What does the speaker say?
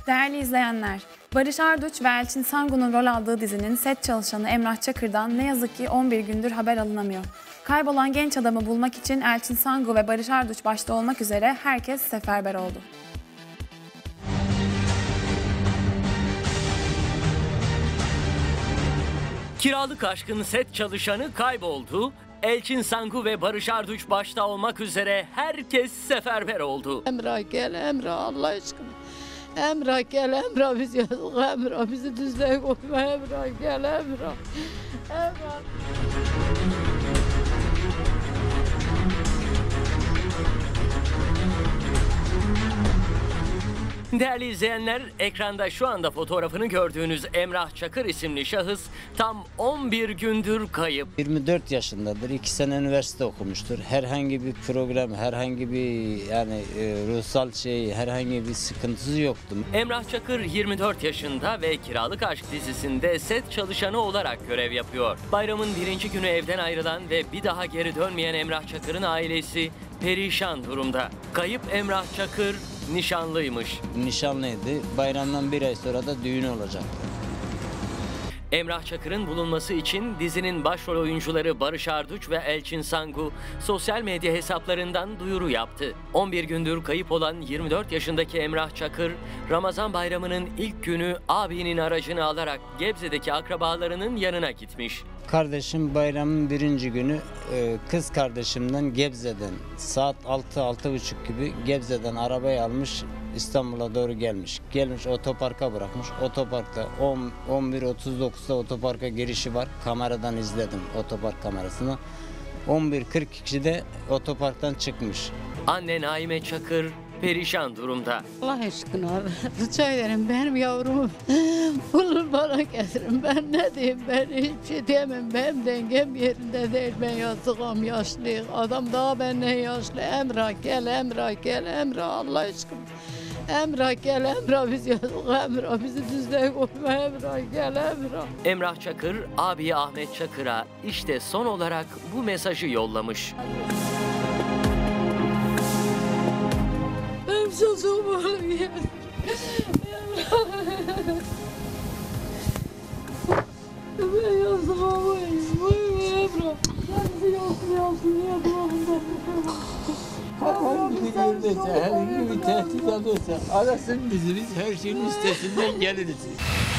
Değerli izleyenler, Barış Arduç ve Elçin Sangu'nun rol aldığı dizinin set çalışanı Emrah Çakır'dan ne yazık ki 11 gündür haber alınamıyor. Kaybolan genç adamı bulmak için Elçin Sangu ve Barış Arduç başta olmak üzere herkes seferber oldu. Kiralık Aşk'ın set çalışanı kayboldu. Elçin Sangu ve Barış Arduç başta olmak üzere herkes seferber oldu. Emrah gel Emrah Allah aşkına. Emrah gel Emrah bizi yazık Emrah bizi düzlüğe koyma Emrah gel Emrah. Emrah. Değerli izleyenler, ekranda şu anda fotoğrafını gördüğünüz Emrah Çakır isimli şahıs tam 11 gündür kayıp. 24 yaşındadır. 2 sene üniversite okumuştur. Herhangi bir problem, herhangi bir ruhsal herhangi bir sıkıntısı yoktu. Emrah Çakır 24 yaşında ve Kiralık Aşk dizisinde set çalışanı olarak görev yapıyor. Bayramın birinci günü evden ayrılan ve bir daha geri dönmeyen Emrah Çakır'ın ailesi perişan durumda. Kayıp Emrah Çakır nişanlıymış. Nişanlıydı. Bayramdan bir ay sonra da düğün olacaktı. Emrah Çakır'ın bulunması için dizinin başrol oyuncuları Barış Arduç ve Elçin Sangu sosyal medya hesaplarından duyuru yaptı. 11 gündür kayıp olan 24 yaşındaki Emrah Çakır, Ramazan bayramının ilk günü abinin aracını alarak Gebze'deki akrabalarının yanına gitmiş. Kardeşim bayramın birinci günü kız kardeşimden Gebze'den saat 6-6.30 gibi Gebze'den arabayı almış İstanbul'a doğru gelmiş. Gelmiş otoparka bırakmış. Otoparkta 11.39'da otoparka girişi var. Kameradan izledim otopark kamerasını. 11.42'de otoparktan çıkmış. Anne Naime Çakır perişan durumda. Allah aşkına rica ederim benim yavrumu bulun bana getirin. Ben ne diyeyim ben hiçbir şey diyemem. Benim dengem yerinde değil. Ben yazıkım yaşlıyım. Adam daha benden yaşlı. Emrah gel Emrah gel Emrah Allah aşkına. Emrah gel Emrah bizi yazık Emrah bizi düzlüğe koyma Emrah gel Emrah. Emrah Çakır abi Ahmet Çakır'a işte son olarak bu mesajı yollamış. Benim çocuğum var ya. Ben yazdım ama Emrah. Kendisi yazsın niye bırakın Herhangi bir yerdeyse, herhangi bir tehdit alırsa arasın bizi, biz her şeyin üstesinden geliriz.